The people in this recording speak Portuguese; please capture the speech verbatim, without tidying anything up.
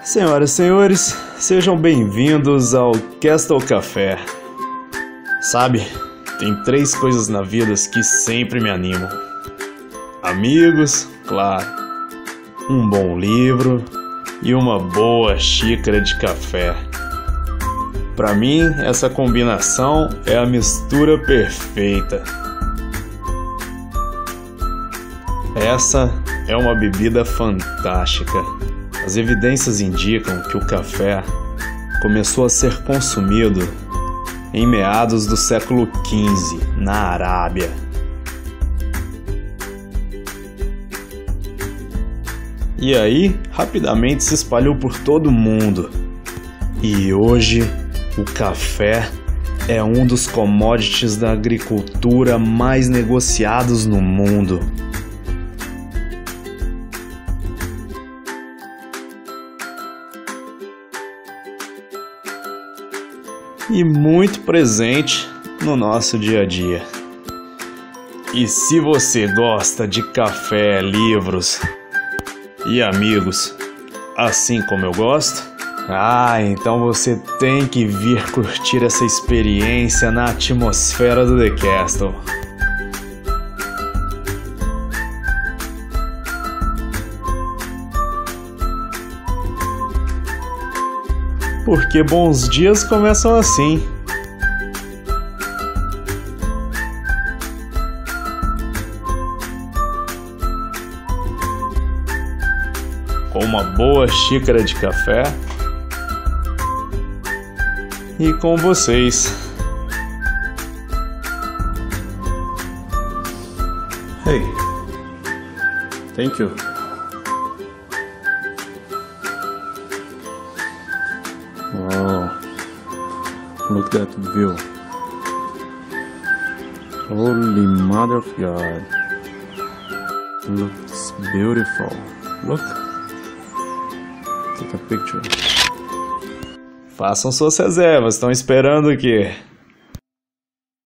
Senhoras e senhores, sejam bem-vindos ao Castle Café. Sabe, tem três coisas na vida que sempre me animam: amigos, claro, um bom livro e uma boa xícara de café. Para mim, essa combinação é a mistura perfeita. Essa é uma bebida fantástica. As evidências indicam que o café começou a ser consumido em meados do século quinze, na Arábia. E aí, rapidamente se espalhou por todo o mundo. E hoje, o café é um dos commodities da agricultura mais negociados no mundo. E muito presente no nosso dia a dia. E se você gosta de café, livros e amigos, assim como eu gosto, ah, então você tem que vir curtir essa experiência na atmosfera do The Castle. Porque bons dias começam assim. Com uma boa xícara de café e com vocês. Hey, thank you. Wow, look at that view. Holy Mother of God. Looks beautiful. Look. Take a picture. Façam suas reservas, estão esperando o quê?